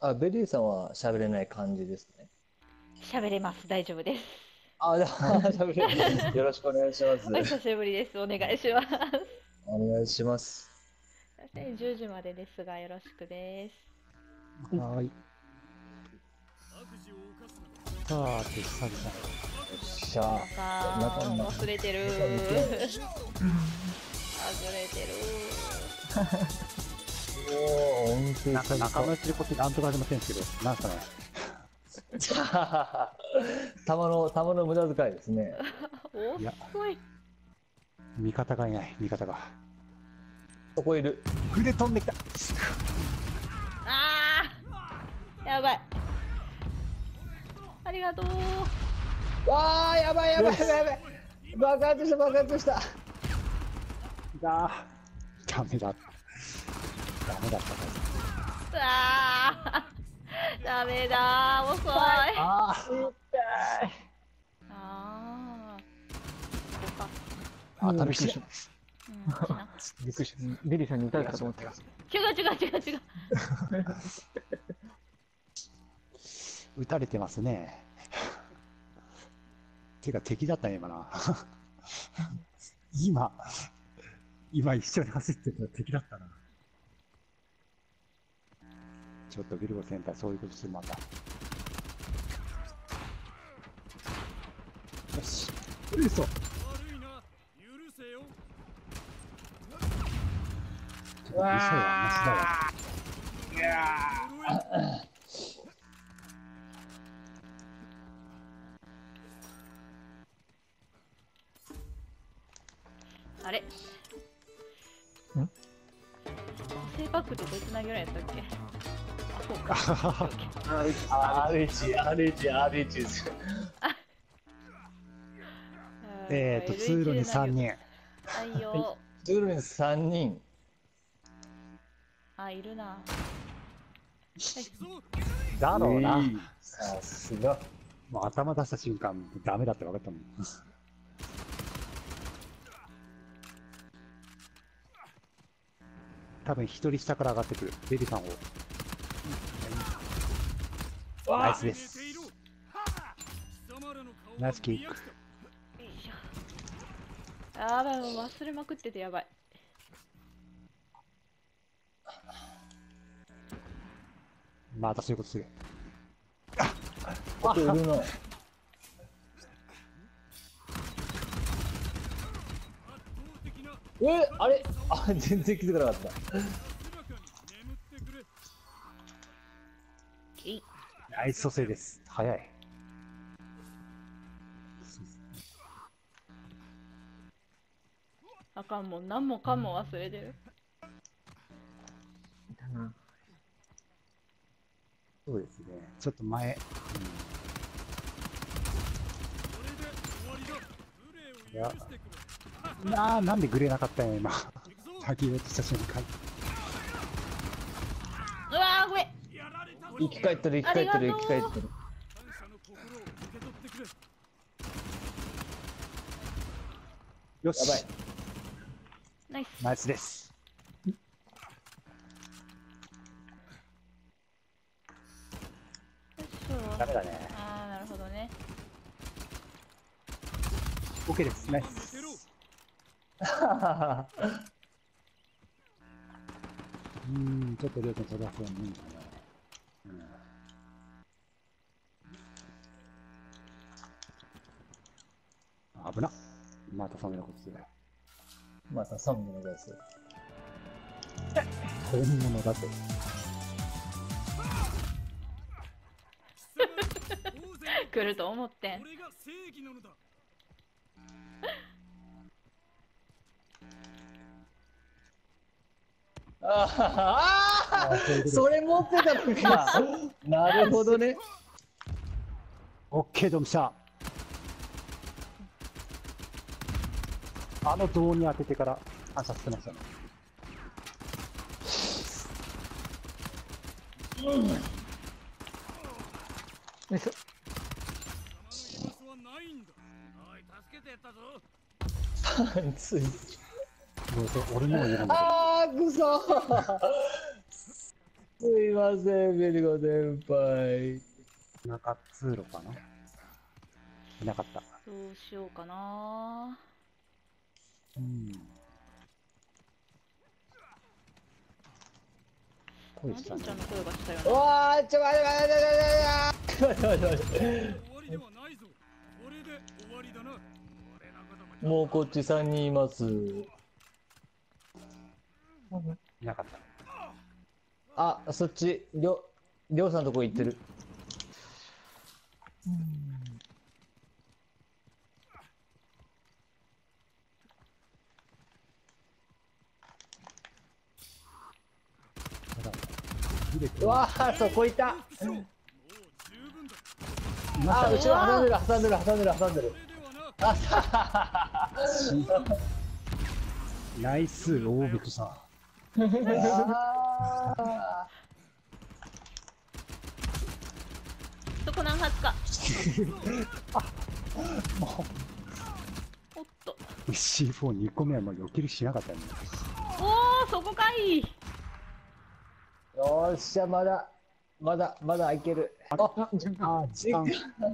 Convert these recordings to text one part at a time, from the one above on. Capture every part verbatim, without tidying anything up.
あ、ベリーさんは喋れない感じですね。 喋れます。大丈夫です。 あ、じゃあ、喋れ、よろしくお願いします。 お久しぶりです。お願いします。 お願いします。 じゅうじまでですが、よろしくです。 はーい。さあ、て、久々。 よっしゃ。 あ中にー、忘れてる。 中にいて忘れてる。 おー、音声なんかさ仲間内でこっちなんとかありませんけど、なんすかね。 弾の、弾の無駄遣いですね。 おいや遅い。 味方がいない、味方が。 そこいる。 筆飛んできた。 あー、やばい。ありがとう。 わー、やばいやばいやばいやばい。爆発した爆発した。 だー。ダメだ。ダメだったかあー、ダメだー、遅い。 あー、痛い。 あー、ここか。 ら。あ、旅してる。 うん、しな。 びっくりした。ベリーさんに撃たれたかと思った。 違う違う違う違う。 撃たれてますね。てか敵だったね、今な。今、今一緒に走ってた敵だったな。ちょっとビルゴセンターそういうことするまた。よし。うそ。ちょっとミサイルはマシだわ。 あれん正バックってどうつなげられたっけ？あ、そうか。 アールワン、アールワン、アールワン です。 えーと、通路にさんにん。 はいよ。 通路にさんにん。 あ、いるな。 だろうな。 さすが。 もう頭出した瞬間、ダメだって分かったもん。多分一人下から上がってくる。ベリーさんを。ナイスです。ナイスキック。 よいしょ。やばい、もう忘れまくっててやばい。 またそういうことする。 ここいるの。え、あれ、あ、全然気づかなかった。 いい。 ナイス蘇生です。早い。 あかんもん、何もかも忘れてる。 そうですね。ちょっと前。うん、いや。なあ、なんでグレなかったんや、今。先言おうとした瞬間。 うわー、ごめん。 生き返ってる、生き返ってる、生き返ってる。 よし。 やばい。 ナイス。 ナイスです。ダメだね。 ああ、なるほどね。 OK です。ナイス。うーん、ちょっとりょうくん育つようにいいかな。うん、危なっ。またそんなことする。 またサムのです。 本物だと。 来ると思ってん。 ああ、それ持ってたのか。なるほどね。 OK、ドンピシャ。あの銅に当ててから反射してましたね。 うん。よいしょ。パンツどうせ俺にも言えないんだけど。 ああ、くそー。 すいません、ベリゴ先輩。 中通路かな。いなかった。 どうしようかな。 うん。声マしたね。 リンちゃんの声がしたような。 わー、ちょ、待って待って待って待って待って待って待って。 終わりではないぞ。これで終わりだな。 もうこっちさんにんいます。 いなかった。 あ、そっち、りょ、りょうさんのとこ行ってる。うわー、そこいた。あ、後ろ挟んでる、挟んでる、挟んでる、挟んでる。あさナイス、大袋さん。 あそこ何発か。 もおっと。 う シーフォーに 個目はもう避けるしなかったよね。 おお、そこかい。 ーよっしゃ、まだ、まだ、まだいける。あ、 あ、時間、時間。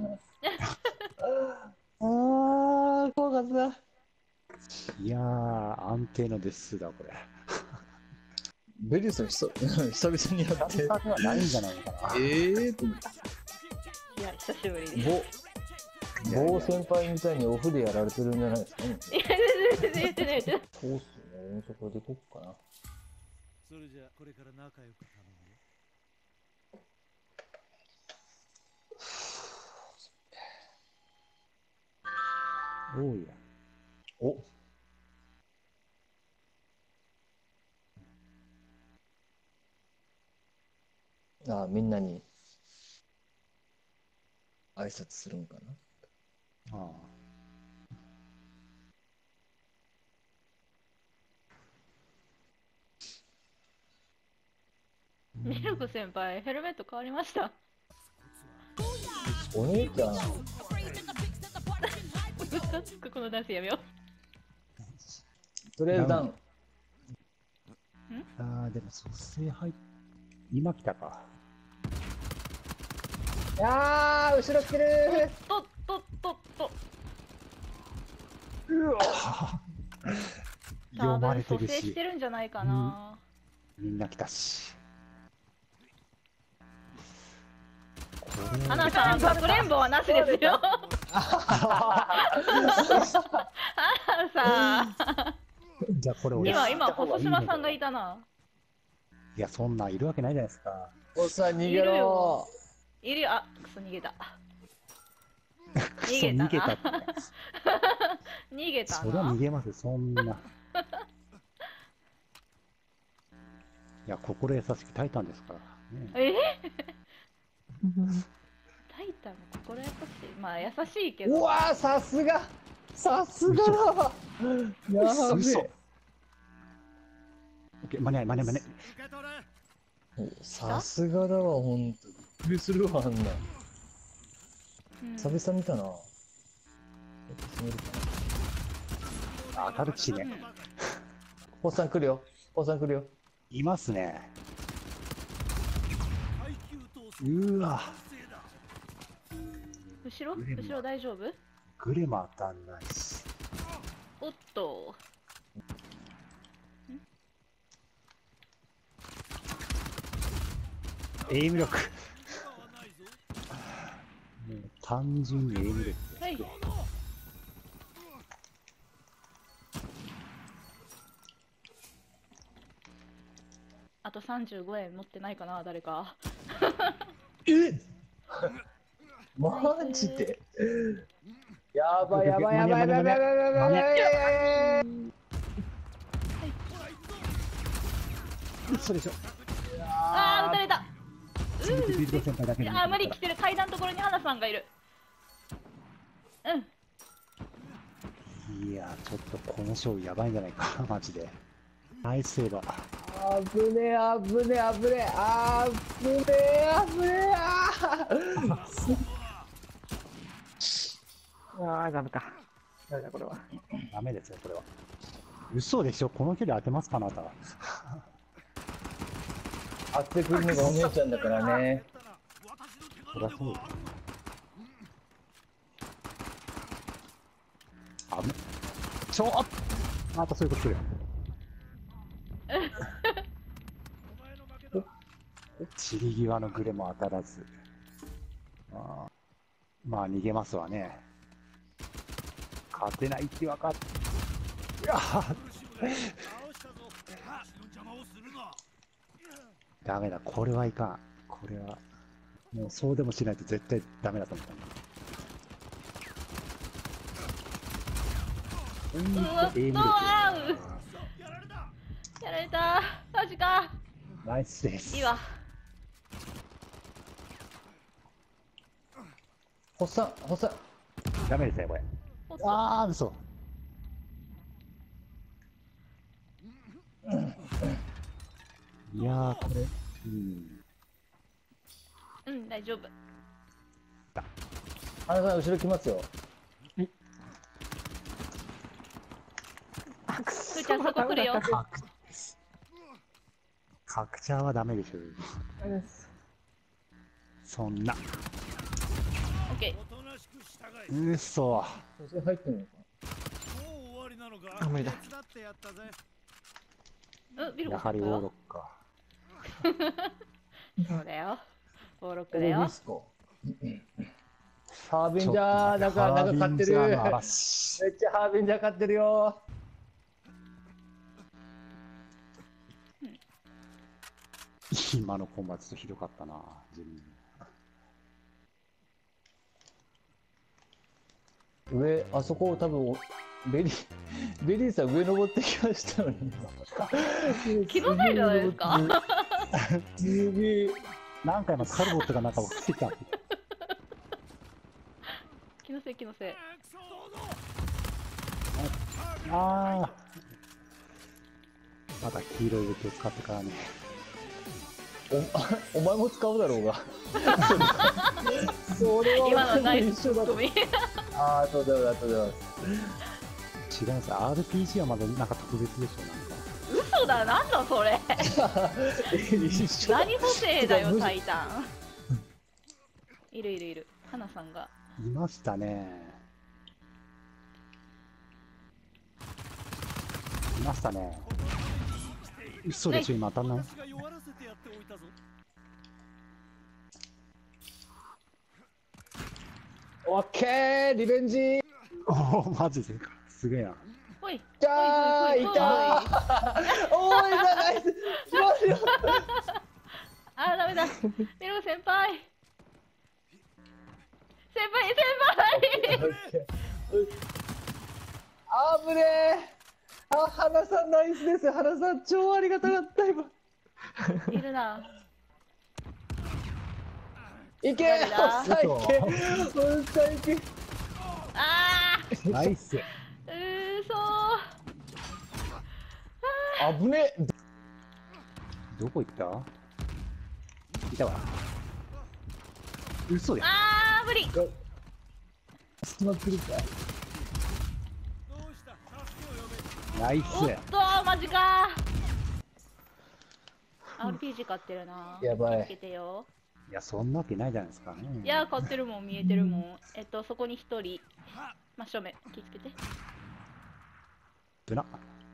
あー、怖かった。 いやー、安定のデッスだ、これ。 ベリーさん、ひそ久々にやって。 簡単ではないんじゃないのかな。 えー、 いや、久しぶりです。 ぼ、坊先輩みたいにオフでやられてるんじゃないですかね。 いや、全然言ってない言ってない。 そうっすね、そこでいこっかな。 それじゃこれから仲良く頼むよ。 おうや。 おああ、みんなに挨拶するんかな。 ああ。 ミルク先輩、ヘルメット変わりました。 お姉ちゃん、 ここのダンスやめよとりあえずダウン。 ああ、でも、蘇生入っ、今来たか。 あー、後ろ来てるう。とっとっとっと。 うわ読まれてるし多分蘇生して、るんじゃないかな。 みんな来たし。 花さん、かくれんぼはなしですよ。花さん。 じゃあこれ俺今、今、 知った方が細いいのか島さんがいたな。 いや、そんなんいるわけないじゃないですか。 おっさん逃げいるろよいるよ、あ、くそ逃げた。 クソ逃げた逃げたなって。 逃げたそりゃ逃な。 げますよ、そんな。いや、心優しきタイタンですから。ね、 えタイタンも心優しい。まあ優しいけど。 うわー、さすがさすがだわやべ嘘え。 オッケー、間に合い、間に合い、間に合い。 受け取れ。 さすがだわ、ほんと。びっくりするわ、あんな。 うん久々見たな。ちょっと進めるかな。 当たるしね。 おっさん来るよ。おっさん来るよ。 いますね。 耐久闘争うわ、 制だ。 後ろ後ろ大丈夫？ グレも当たんないし。 おっと。 エイム力。 今はないぞ。 もう単純にエイム力。 はい。あとさんじゅうごえん持ってないかな、誰か。 えマジでやばいやばいやばいやばいやばいやばいやばいやばいやばい。 嘘でしょ。 あー、撃たれた。 せめてビルド先輩だけに。 あー、無理来てる。階段のところに花さんがいる。うん。 いや、ちょっとこの勝負やばいんじゃないか、マジで。ナイスセーバー。 あぶねえあぶねえあぶねえあぶねえあぶねえああーダメか。ダメだこれは。 ダメですよ、これは。嘘でしょ、この距離当てますか、あなた。 会ってくるのがお姉ちゃんだからね。 そりゃそう。あぶね。ちょっまたそういうことする。散り際のグレも当たらず。あまあ逃げますわね。勝てないって分かっいやダメだ、これはいかん。これはもうそうでもしないと絶対ダメだと思ったんだ。うんうわっと、 エイムあう力やられた。マジか。 ナイスです。 いいわ。 ほっさん、ほっさん。 ダメですねこれ。 おっとああ嘘。いやーこれうんうん大丈夫。 花さん後ろ来ますよ。 ふーちゃんそこ来るよ。 か角ちゃんはダメでしょ。そんなオッケおとなしく従え。 うそ。 それ入ってんのかもう終わりなのか。 あ無理だ手伝ってやったぜ。 ー。うんビルやコさんだよはりオーロッか。 そうだよ。登録な。 だよディ。スコ。ハービンジャー、なんか、なんか買ってる。めっハービンジャーの嵐ちゃハービンジャー買ってるよ。 今のコンバちょっとひどかったな自分。 上、あそこ多分、ベリー、ベリーさん上登ってきましたのに。 気のせいじゃないですか。 すげえ。 何回もカルボットがなんか落ちてきた。 気のせい気のせい。 ああ。まだ黄色い武器を使ってからね。 お、お前も使うだろうが。それは今のナイ一緒だと。 スツッコミ。 ああ、そうだ、ありがとうございます。 違います。アールピージー はまだなんか特別でしょなんか。 嘘だ、なんだそれ。 一緒だ。 何補正だよ、タイタン。いるいるいる。花さんが。 いましたね。いましたね。嘘でしょ今当たんない。 私が弱らせてやっておいたぞ。 オッケー、リベンジ。 おおマジですか。すげえな。 ほい。 じゃあ、いたー。おーい、ナイス。しますよ。 あー、ダメだ。ミルコ先輩。先輩、先輩。 あぶねえ。あ、花さんナイスです。花さん超ありがたかった今。 いるな。 いけ。 誰だおっさんいけ。おっさんいけ。 あー。 ナイス。 うーそあぶねえ。 どこ行ったいたわ。嘘でー。あー、無理。 隙間来るか。 どうした助けを呼べ。 ナイおっス。 とー、マジかー。アールピージー 買ってるな。 やばい気をつけてよ。 いやそんなわけないじゃないですかね。 いやー、買ってるもん、見えてるもん。えっと、そこに一人。真正面、気をつけて。 ぶな。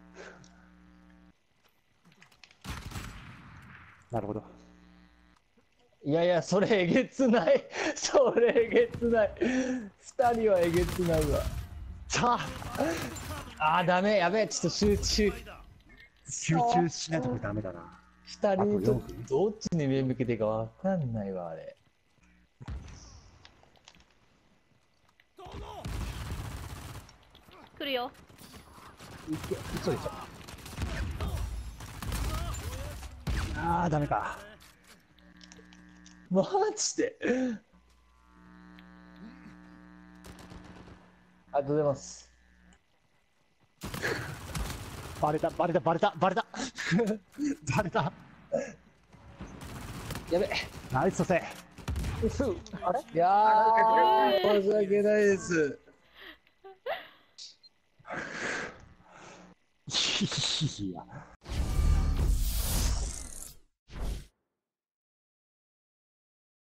なるほど。 いやいや、それえげつない。それえげつない。二人はえげつないわ。 さああー、ダメ。やべえ。ちょっと集中。 集中しないとこれダメだな。 二人とあとよん分どっちに目向けていいかわかんないわ、あれ。 来るよ。 嘘でしょ。ああダメか。 マジで。ありがとうございます。 バレたバレたバレたバレたバレた。 やべ。 ナイス蘇生。 あれいやー、申し訳ないです。 いや